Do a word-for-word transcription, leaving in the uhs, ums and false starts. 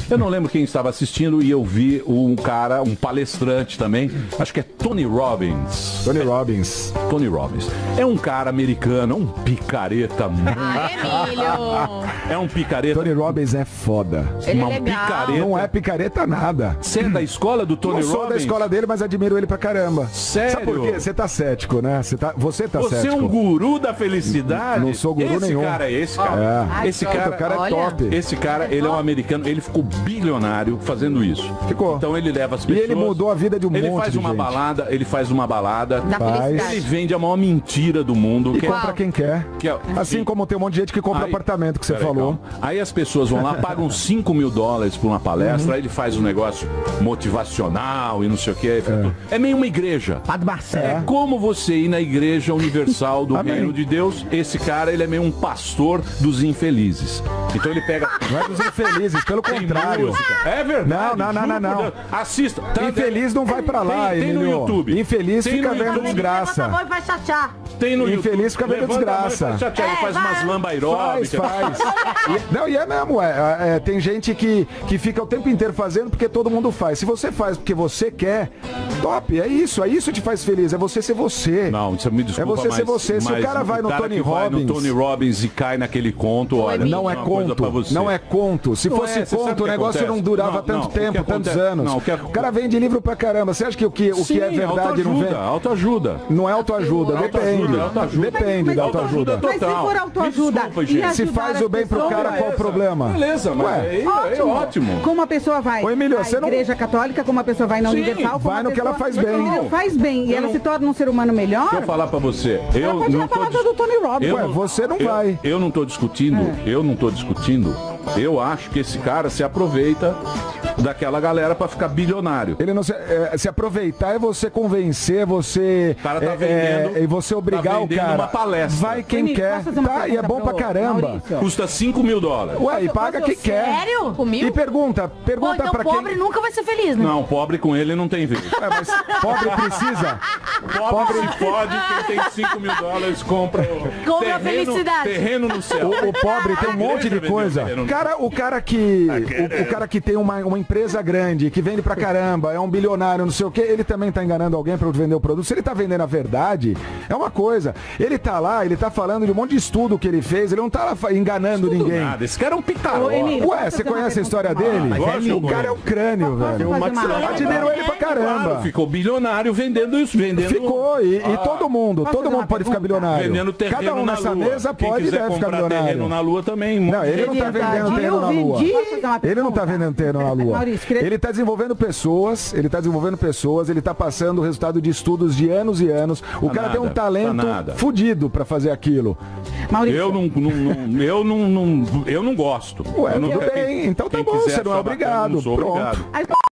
Eu não lembro quem estava assistindo e eu vi um cara, um palestrante também, acho que é Tony Robbins. Tony Robbins. Tony Robbins. É um cara americano, um picareta. Ah, Emílio. É um picareta. Tony Robbins é foda. Ele é Uma legal. picareta. Não é picareta nada. Você é da escola do Tony Não sou Robbins? da escola dele, mas admiro ele pra caramba. Sério? Sabe por quê? Você tá cético, né? Você tá, você tá Você cético. é um guru da felicidade? Não sou guru esse nenhum. Cara, esse cara, É. esse Ai, cara, o cara é olha. top. Esse cara, ele é um americano, ele ficou bilionário fazendo isso. Ficou. Então ele leva as E pessoas. ele mudou a vida de um Ele monte faz de uma gente. balada, ele faz uma balada. Da Faz. felicidade. Ele vende a maior mentira do mundo. E que é- compra quem quer. que é- Assim Sim. como tem um monte de gente que compra Aí- apartamento, que você Peraí, falou. calma. Aí as pessoas vão lá, pagam cinco mil dólares por uma palestra, Uhum. aí ele faz um negócio motivacional e não sei o que. É. é meio uma igreja. Padre Marcelo. É como você ir na igreja universal do Amém. reino de Deus. Esse cara, ele é meio um pastor dos infelizes. Então ele pega... Não é dos infelizes, pelo Tem contrário. música. É verdade. Não, não, não, juro não, não. por Deus. Assista. Tá- Infeliz não vai pra lá, Tem- tem no Emílio. YouTube. Infeliz Tem fica no vendo YouTube. desgraça. Vai vai chachar. Tem no Infeliz YouTube. fica vendo Levanta a mão e desgraça. faz tchá-tchá, ele É, faz vai. umas lamba Faz, aeróbicas. faz. E- não, e é mesmo, é, é, tem gente que, que fica o tempo inteiro fazendo porque todo mundo faz. Se você faz porque você quer, top, é isso, é isso que te faz feliz, é você ser você. Não, você me desculpa, É você mas, ser você. Se o mas cara vai no Tony que vai Robbins- no Tony Robbins e cai naquele conto, olha, Não é uma coisa pra conto, você. não é conto. Se Não fosse é, você sabe conto, o o que negócio acontece? não durava Não, tanto não, o tempo, que tantos acontece- anos. não, o que- O cara vende livro pra caramba. Você acha que o que, o que Sim, é verdade não vem? autoajuda, autoajuda. Não é autoajuda, depende. Autoajuda, autoajuda. Depende Mas da autoajuda autoajuda. Mas se total. for autoajuda Me desculpa, e gente. Se ajudar faz as o bem pro pessoas, cara, qual o problema? Beleza, mas Ué, é, é ótimo. Como a pessoa vai Ô, Emílio, à você não- igreja católica, como a pessoa vai na Sim, Universal, como vai a no que ela pessoa- faz bem. Entendeu? Faz bem. E Eu ela não- se torna um ser humano melhor. Deixa eu falar pra você. Eu Ela pode ir não na tô palavra dis- do Tony Robbins. eu Ué, você não eu- vai. Eu não tô discutindo, É. eu não tô discutindo. Eu acho que esse cara se aproveita daquela galera pra ficar bilionário. Ele não se, é, se aproveitar é você convencer, é você O cara tá é, vendendo- é, e você obrigar tá o vendendo cara. uma palestra. Vai quem Emílio, quer. posso fazer uma Tá, e é pergunta bom pra pro caramba. Maurício? Custa cinco mil dólares. Ué, e paga quem quer. Sério? Comigo? E pergunta, Pô, pergunta então pra pobre quem. nunca vai ser feliz, né? Não, pobre com ele não tem vez. É, mas pobre precisa. Pobre se pode, quem tem cinco mil dólares compra o Compra a felicidade. terreno no céu. O, o pobre tem um monte de coisa. Cara, o cara que o, o cara que tem uma, uma empresa grande, que vende pra caramba, é um bilionário, não sei o que, ele também tá enganando alguém pra vender o produto. Se ele tá vendendo a verdade, é uma coisa. Ele tá lá, ele tá falando de um monte de estudo que ele fez, ele não tá lá fa- enganando Tudo ninguém. nada. Esse cara é um picareta. Ô, Emílio, Ué, posso você fazer uma conhece a história pergunta pra dele? Lógico que eu O cara é um crânio, Posso velho. fazer uma- Eu admiro ele pra Claro, caramba. ficou bilionário vendendo isso, vendendo. Ficou, e, e todo mundo, Posso todo fazer mundo uma pode ficar pergunta? bilionário. Vendendo terreno Cada um na nessa lua. mesa Quem pode e quiser deve ficar comprar bilionário. terreno na lua também. Não, ele não tá Verdade, vendendo terreno na eu lua. vendi. Posso fazer uma Ele não tá pergunta? vendendo terreno na lua. Maurício, queria- Ele tá desenvolvendo pessoas, ele tá desenvolvendo pessoas, ele tá passando o resultado de estudos de anos e anos. O Tá cara tem um nada, talento tá nada. fudido pra fazer aquilo. Maurício, Eu não, não, não- eu não, não, eu não gosto. Ué, eu não, tudo quem- bem, então tá quem bom, quiser você não é achar bacana, obrigado. não sou Pronto. obrigado. Aí-